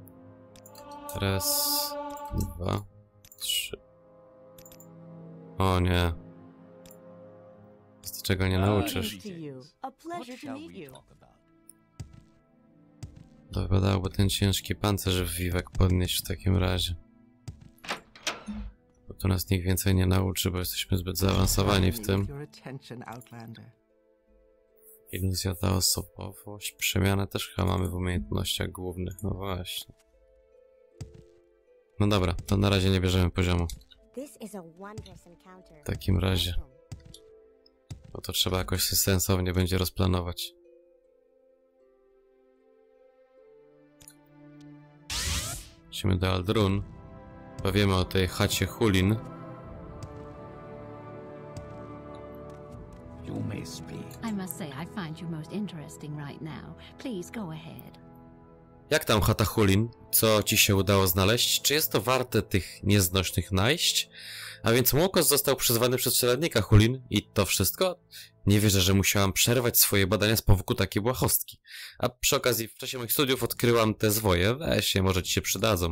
Raz, dwa, trzy. O nie. Z czego nie nauczysz? Wypadałoby ten ciężki pancerz w Vivek podnieść w takim razie. Bo to nas nikt więcej nie nauczy, bo jesteśmy zbyt zaawansowani w tym. Iluzja ta osobowość. Przemianę też chyba mamy w umiejętnościach głównych. No właśnie. No dobra, to na razie nie bierzemy poziomu. W takim razie. Bo to trzeba jakoś sensownie będzie rozplanować. Lecimy do Aldrun. Powiemy o tej chacie Hulin.
You may speak.
I must say I find you most interesting right now. Please go ahead.
Jak tam, chata Hulin? Co ci się udało znaleźć? Czy jest to warte tych nieznośnych najść? A więc Młokos został przyzwany przez czeladnika Hulin i to wszystko? Nie wierzę, że musiałam przerwać swoje badania z powodu takiej błahostki. A przy okazji w czasie moich studiów odkryłam te zwoje. Weź je, może ci się przydadzą.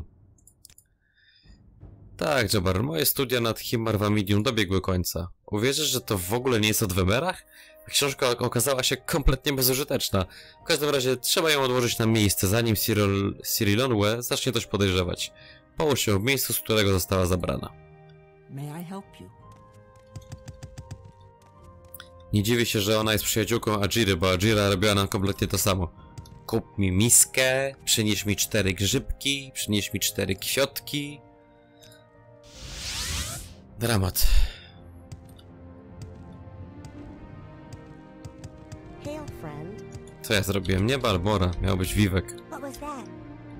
Tak, Jabbar, moje studia nad Himarvamidium dobiegły końca. Uwierzysz, że to w ogóle nie jest o Dwemerach? Książka okazała się kompletnie bezużyteczna. W każdym razie trzeba ją odłożyć na miejsce, zanim Cyril, Cyrilonwe zacznie coś podejrzewać. Połóż ją w miejscu, z którego została zabrana.
May I help you?
Nie dziwię się, że ona jest przyjaciółką Ajiry, bo Ajira robiła nam kompletnie to samo. Kup mi miskę, przynieś mi cztery grzybki, przynieś mi cztery kwiotki. Dramat.
Hail, friend.
Co ja zrobiłem? Nie Balmora, miał być Wiwek.
What was that?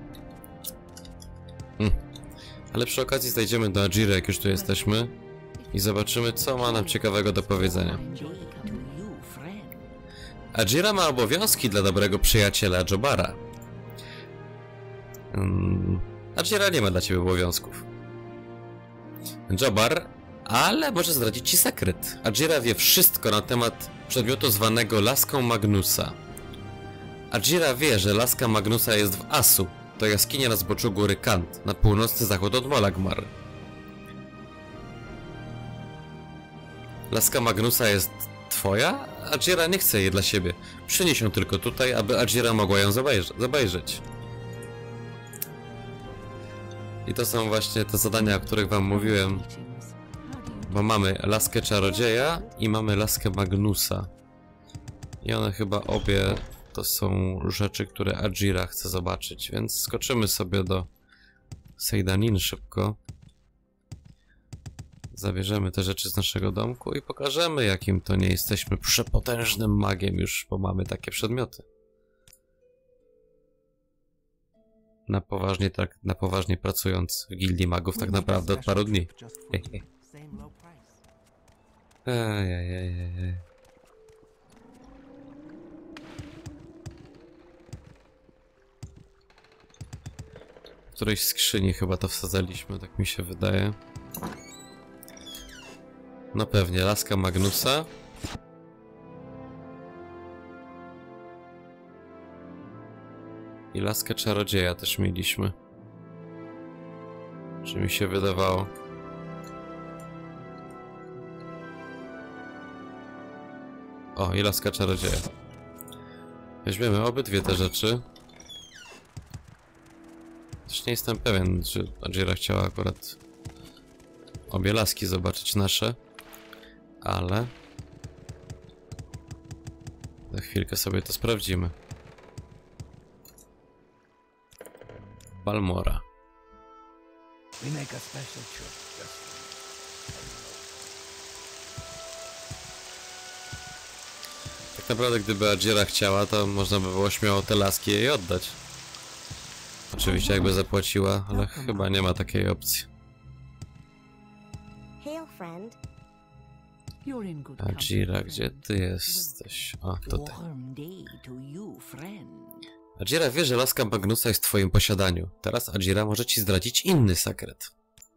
Hm. Ale przy okazji zajdziemy do Ajiry, jak już tu jesteśmy, i zobaczymy, co ma nam ciekawego do powiedzenia.
To you, friend.
Ajira ma obowiązki dla dobrego przyjaciela Jabbara. Hmm. Ajira nie ma dla ciebie obowiązków. Jabbar, ale może zdradzić ci sekret. Ajira wie wszystko na temat przedmiotu zwanego laską Magnusa. Ajira wie, że laska Magnusa jest w Asu. To jaskinia na zboczu góry Kant, na północny zachód od Molagmar. Laska Magnusa jest twoja? Ajira nie chce jej dla siebie. Przynieś ją tylko tutaj, aby Ajira mogła ją zobejrzeć. I to są właśnie te zadania, o których wam mówiłem. Bo mamy laskę czarodzieja i mamy laskę Magnusa. I one chyba obie to są rzeczy, które Ajira chce zobaczyć. Więc skoczymy sobie do Seydanin szybko. Zabierzemy te rzeczy z naszego domku i pokażemy, jakim to nie jesteśmy przepotężnym magiem już, bo mamy takie przedmioty. Na poważnie, tak, na poważnie pracując w gildii magów tak naprawdę od paru dni. Ejejejej. W którejś skrzyni chyba to wsadzaliśmy, tak mi się wydaje. No pewnie, laska Magnusa. I laskę czarodzieja też mieliśmy. Czy mi się wydawało? O, i laska czarodzieja. Weźmiemy obydwie te rzeczy. Też nie jestem pewien, czy Ajira chciała akurat obie laski zobaczyć nasze. Ale za chwilkę sobie to sprawdzimy. Balmora.
We make a special trip just
Tak naprawdę, gdyby Ajira chciała, to można by było śmiało te laski jej oddać. Oczywiście jakby zapłaciła, ale chyba nie ma takiej opcji.
Hail, friend.
You're in good
Ajira,
company,
gdzie
friend.
ty jesteś? O, tutaj.
warm day to you, friend.
Ajira wie, że laska Magnusa jest w twoim posiadaniu. Teraz Ajira może ci zdradzić inny sekret.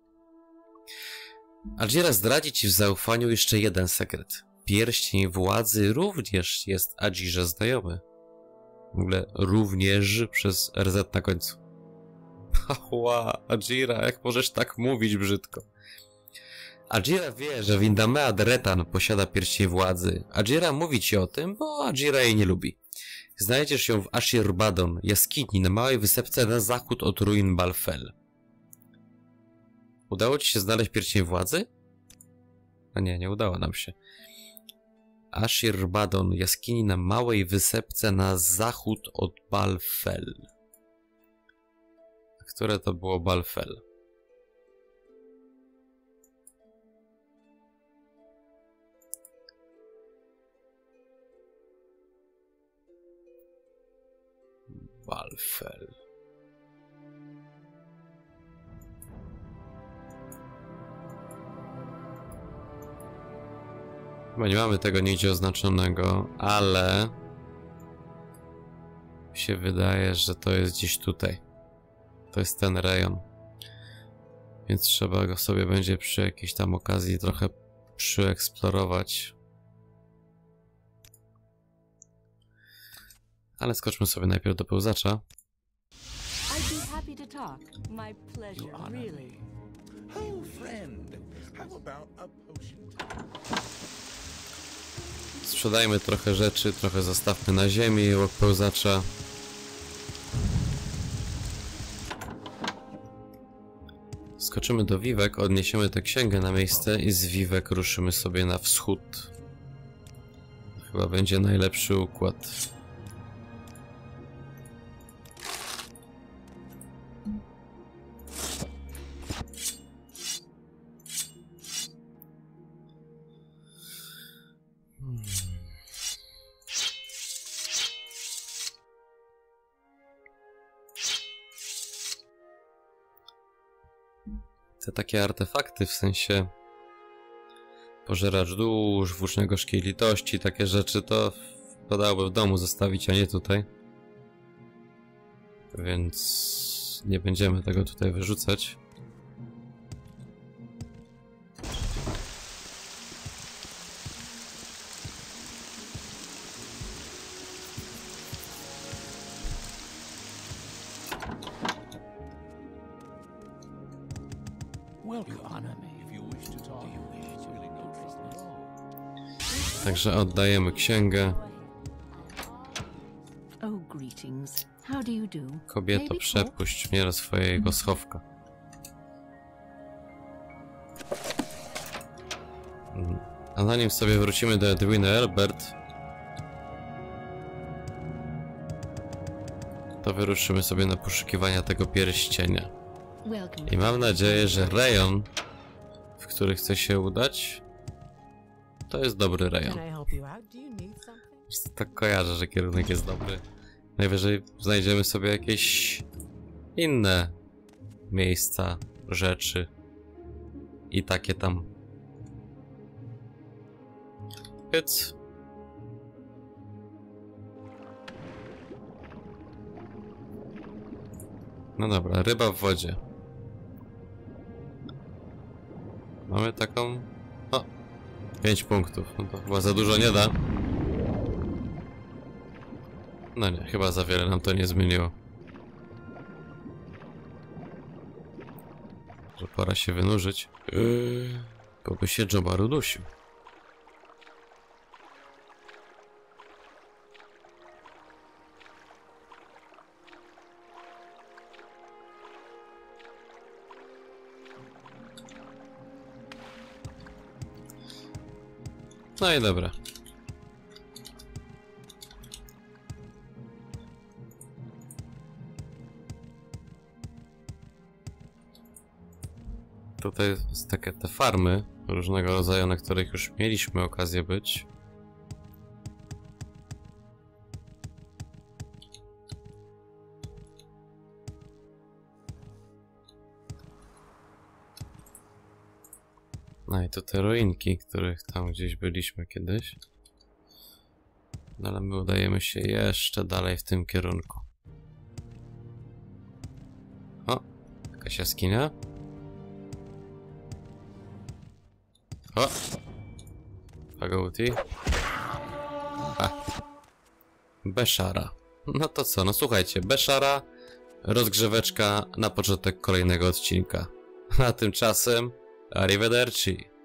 Ajira zdradzi ci w zaufaniu jeszcze jeden sekret. Pierścień władzy również jest Ajirze znajomy. W ogóle również przez R Z na końcu. Ała, Ajira, jak możesz tak mówić brzydko? Ajira wie, że Windamea Dretan posiada pierścień władzy. Ajira mówi ci o tym, bo Ajira jej nie lubi. Znajdziesz ją w Ashir-Badon, jaskini na małej wysepce na zachód od ruin Balfel. Udało ci się znaleźć pierścień władzy? No nie, nie udało nam się. Ashir-Badon, jaskini na małej wysepce na zachód od Balfel. A które to było Balfel? Balfel. Chyba nie mamy tego nigdzie oznaczonego, ale mi się wydaje, że to jest gdzieś tutaj. To jest ten rejon. Więc trzeba go sobie będzie przy jakiejś tam okazji trochę przyeksplorować. Ale skoczmy sobie najpierw do pełzacza.
I'd be happy to talk. My pleasure,
honor
really.
Oh, friend, how about a potion?
Sprzedajmy trochę rzeczy, trochę zostawmy na ziemi obok pełzacza. Skoczymy do Wiwek, odniesiemy tę księgę na miejsce i z Wiwek ruszymy sobie na wschód. Chyba będzie najlepszy układ. Te takie artefakty, w sensie pożeracz dusz, włócznia gorzkiej litości, takie rzeczy, to wypadałoby w domu zostawić, a nie tutaj. Więc nie będziemy tego tutaj wyrzucać. Także oddajemy księgę.
Oh, greetings. How do you do?
Kobieto,
Maybe
przepuść mnie do swojego schowka. A zanim sobie wrócimy do Edwina Elbert, to wyruszymy sobie na poszukiwania tego pierścienia.
Welcome.
I mam nadzieję, że rejon, w który chcę się udać, to jest dobry rejon.
Can I help you out? Do you need something?
Tak kojarzę, że kierunek jest dobry. Najwyżej znajdziemy sobie jakieś inne miejsca, rzeczy i takie tam. Więc no dobra, ryba w wodzie. Mamy taką... O! pięć punktów. No to chyba za dużo nie da. No nie, chyba za wiele nam to nie zmieniło. Że pora się wynurzyć. Yy, bo by się Jobaru dusił. No i dobra. Tutaj jest takie te farmy różnego rodzaju, na których już mieliśmy okazję być. No i to te ruinki, których tam gdzieś byliśmy kiedyś. No ale my udajemy się jeszcze dalej w tym kierunku. O! Jakaś jaskinia. O! Pagouti. A! Beszara. No to co, no słuchajcie, Beszara, rozgrzeweczka na początek kolejnego odcinka. A tymczasem arrivederci.